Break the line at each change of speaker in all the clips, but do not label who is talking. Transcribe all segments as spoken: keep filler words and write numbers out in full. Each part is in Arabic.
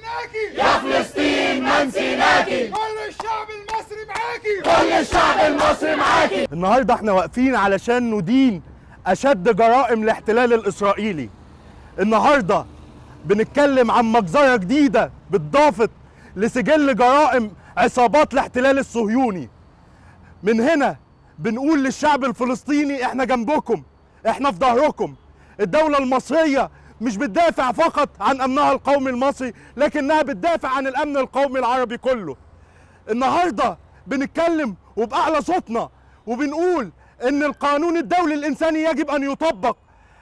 نسيناكي
يا فلسطين ما نسيناكي،
كل الشعب المصري معاكي،
كل الشعب المصري معاكي.
النهارده احنا واقفين علشان ندين أشد جرائم الاحتلال الإسرائيلي. النهارده بنتكلم عن مجزرة جديدة بتضافت لسجل جرائم عصابات الاحتلال الصهيوني. من هنا بنقول للشعب الفلسطيني احنا جنبكم، احنا في ظهركم. الدولة المصرية مش بتدافع فقط عن أمنها القومي المصري، لكنها بتدافع عن الأمن القومي العربي كله. النهارده بنتكلم وبأعلى صوتنا وبنقول إن القانون الدولي الإنساني يجب أن يطبق،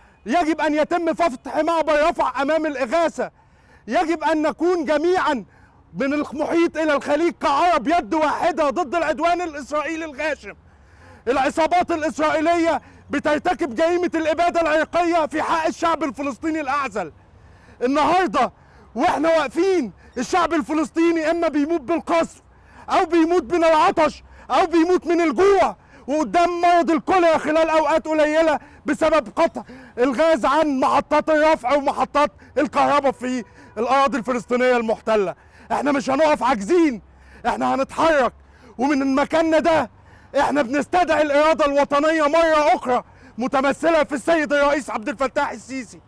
يجب أن يتم فتح معبر رفح أمام الإغاثة، يجب أن نكون جميعا من المحيط إلى الخليج كعرب يد واحدة ضد العدوان الإسرائيلي الغاشم. العصابات الإسرائيلية بترتكب جريمة الإبادة العرقية في حق الشعب الفلسطيني الأعزل. النهاردة وإحنا واقفين الشعب الفلسطيني إما بيموت بالقصف أو بيموت من العطش أو بيموت من الجوع، وقدام مرض الكوليرا خلال أوقات قليلة بسبب قطع الغاز عن محطات الرفع ومحطات الكهرباء في الأراضي الفلسطينية المحتلة. إحنا مش هنقف عاجزين، إحنا هنتحرك، ومن مكاننا ده احنا بنستدعي الإرادة الوطنية مرة أخرى متمثلة في السيد الرئيس عبد الفتاح السيسي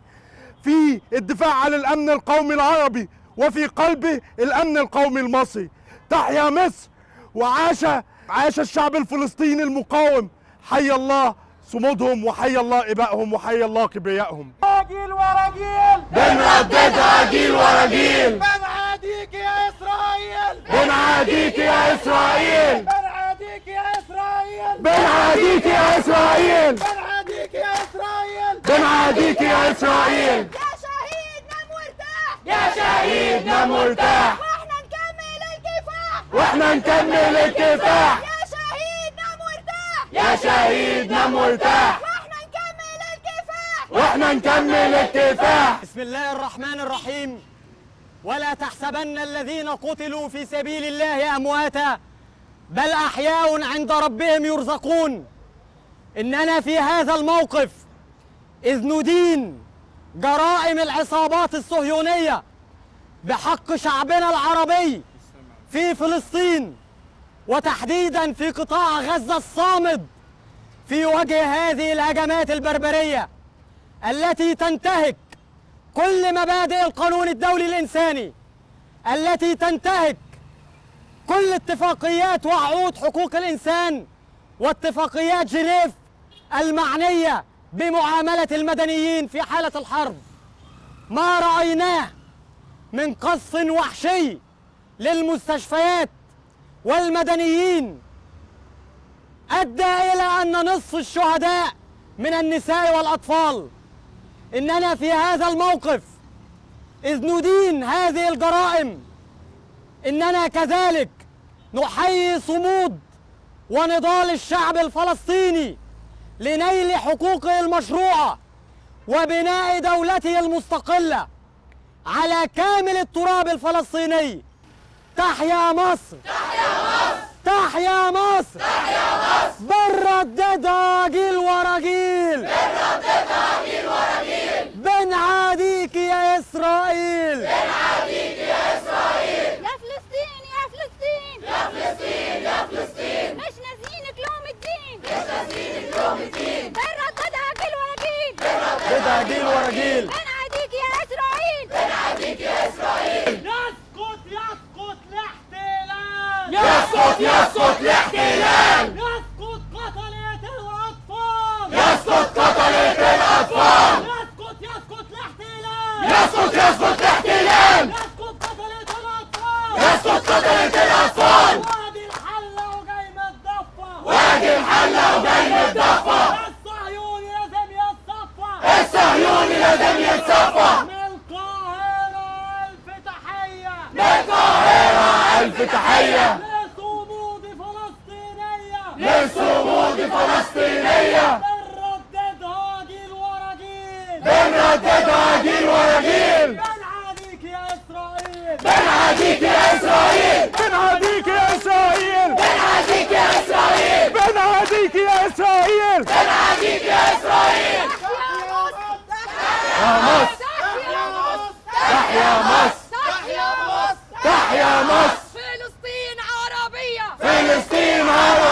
في الدفاع عن الأمن القومي العربي وفي قلبه الأمن القومي المصري. تحيا مصر وعاش عاش الشعب الفلسطيني المقاوم. حي الله صمودهم وحي الله إبائهم وحي الله كبريائهم.
جيل ورا جيل
بنرددها جيل ورا جيل،
بنعاديك يا إسرائيل،
بنعاديك يا إسرائيل،
بنعاديك يا إسرائيل،
بنعاديك يا إسرائيل،
بنعاديك يا إسرائيل،
بنعاديك يا إسرائيل.
يا شهيد نام وارتاح،
يا شهيد نام وارتاح،
واحنا نكمل الكفاح،
واحنا نكمل الكفاح.
يا شهيد نام وارتاح،
يا شهيد نام وارتاح،
واحنا نكمل الكفاح،
واحنا نكمل الكفاح.
بسم الله الرحمن الرحيم. ولا تحسبن الذين قتلوا في سبيل الله أمواتا بل أحياء عند ربهم يرزقون. إننا في هذا الموقف إذ ندين جرائم العصابات الصهيونية بحق شعبنا العربي في فلسطين، وتحديدا في قطاع غزة الصامد، في وجه هذه الهجمات البربرية التي تنتهك كل مبادئ القانون الدولي الإنساني، التي تنتهك كل اتفاقيات وعقود حقوق الإنسان واتفاقيات جنيف المعنية بمعاملة المدنيين في حالة الحرب. ما رأيناه من قصف وحشي للمستشفيات والمدنيين أدى إلى أن نصف الشهداء من النساء والأطفال. إننا في هذا الموقف إذ ندين هذه الجرائم إننا كذلك نحيي صمود ونضال الشعب الفلسطيني لنيل حقوقه المشروعة وبناء دولته المستقلة على كامل التراب الفلسطيني. تحيا مصر! تحيا مصر! تحيا مصر!
تحيا مصر!
بنرددها جيل ورا جيل،
بنرددها جيل ورا جيل،
بنعاديك يا إسرائيل،
بنعاديك يا إسرائيل.
يا فلسطين يا فلسطين
يا فلسطين يا فلسطين،
مش ناسينك لوم الدين،
مش ناسينك يوم الدين.
بنرددها جيل ورا جيل،
بنرددها جيل ورا جيل،
بنعاديك يا إسرائيل،
بنعاديك يا إسرائيل.
يسقط يسقط الاحتلال،
يسقط يسقط الاحتلال،
يسقط قتلة الأطفال،
يسقط قتلة الأطفال،
يسقط يسقط الاحتلال،
يسقط يسقط الاحتلال،
يسقط قتلة الأطفال،
يسقط قتلة الأطفال.
وادي الحلة وجاي متضفة،
وادي الحلة وجاي متضفة.
الصهيوني لازم يتصفى،
الصهيوني لازم يتصفى.
من القاهرة ألف تحية،
من القاهرة ألف تحية،
لصمود فلسطينية،
لصمود فلسطينية.
بنرددها جيل ورا جيل،
بنرددها جيل ورا جيل،
بنعاديك يا إسرائيل،
بنعاديك